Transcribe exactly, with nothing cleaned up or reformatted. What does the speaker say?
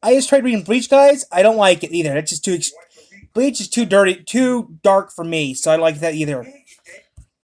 I just tried reading Bleach, guys. I don't like it either. That's just too... Bleach is too dirty, too dark for me, so I don't like that either.